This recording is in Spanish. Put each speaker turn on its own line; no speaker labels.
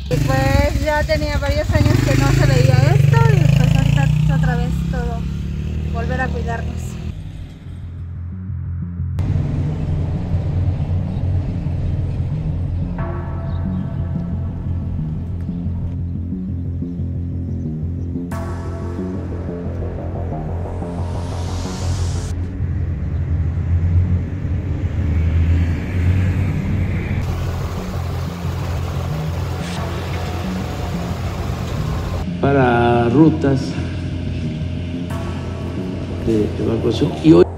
Y pues ya tenía varios años que no se veía esto y pues ahorita otra vez todo, volver a cuidarnos.
Para rutas de evacuación y hoy